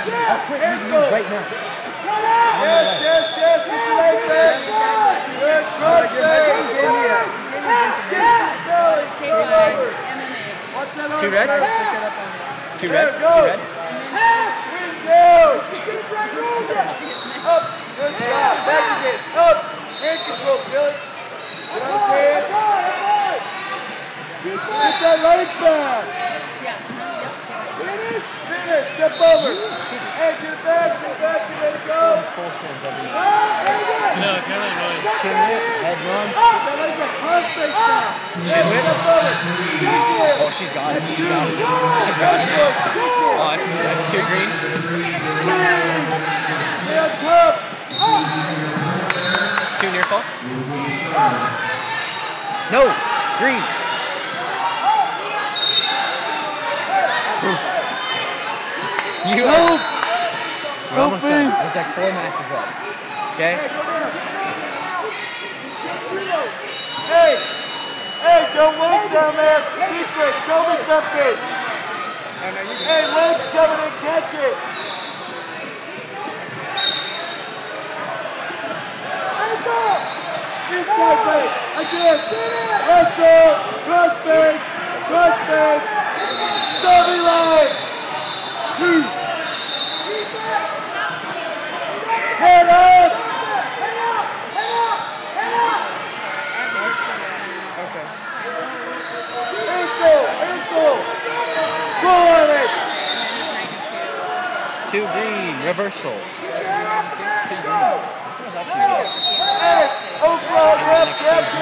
That's what you do right now. Yes, get your leg back. Good, cross leg. Two red? Two red? Go. Two red? Windows. Up. Good job. Back again. Up. Hand control, Billy. Get on his hands. Get that leg back. Finish. Step over. Hey, get it back. Get it back. You ready to go? It's full sends every No, it's kind of annoying. chin whip, head run. Chin whip. Oh, she's got it. She's got it. She's got it. Oh, that's too green. Too near fall. No, green. You are, we're almost done. There's like 4 matches left. Okay? Hey, don't wait down there. Secret, show me something. Hey, legs coming in, catch it. Inside leg, again. Wrestle, cross face, stubby leg. Head up! Okay. Ankle! Go on it! 2 green, reversal. 2 green. Hey, overall, yep.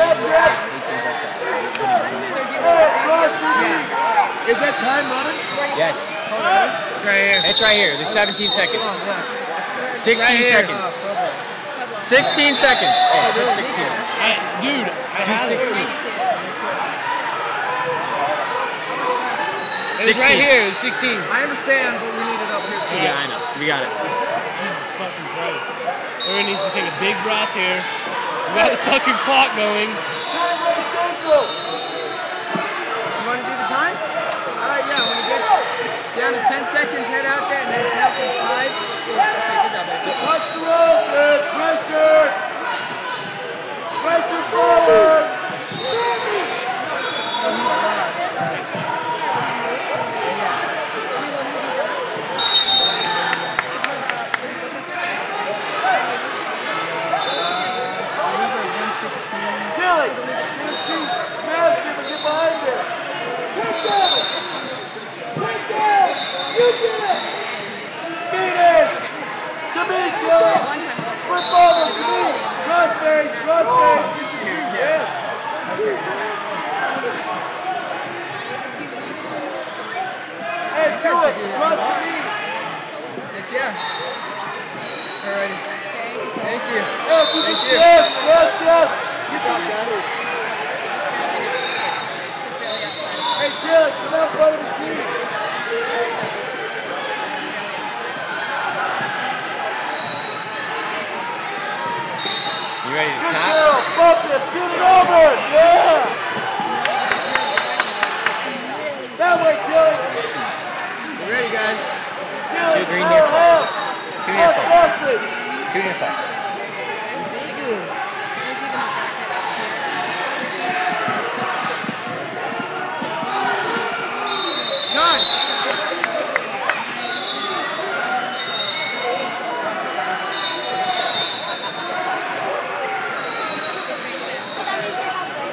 Hey, cross your knee. Is that time running? Yes. It's right here. It's right here. There's 17 seconds. 16 seconds. 16 seconds. Oh, put 16. Dude, I have 16. It's right here. It's 16. I understand, but we need it up here too. Yeah, I know. We got it. Jesus fucking Christ. Everyone needs to take a big breath here. We got the fucking clock going. You want to do the time? Alright, yeah, when you get down to 10 seconds, head out there and then count to 5. Watch the road, good. Pressure. Pressure forward. Kelly, smash him and get behind him. Take down. You did it. Finish. Jamaica. Split forward to me. Cross face. Yes. Hey, do it. Cross the knee. Yeah. Alrighty. Thank you. Yes. Good job, guys. Hey, Jill, come out front of the team. You ready to Good tap? girl, bump it, get it over. Yeah. That way, Jill. You ready, guys? Jill, 2 green near fall. 2 near fall. 2 near fall.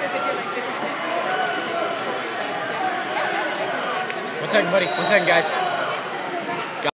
One second, buddy. 1 second, guys.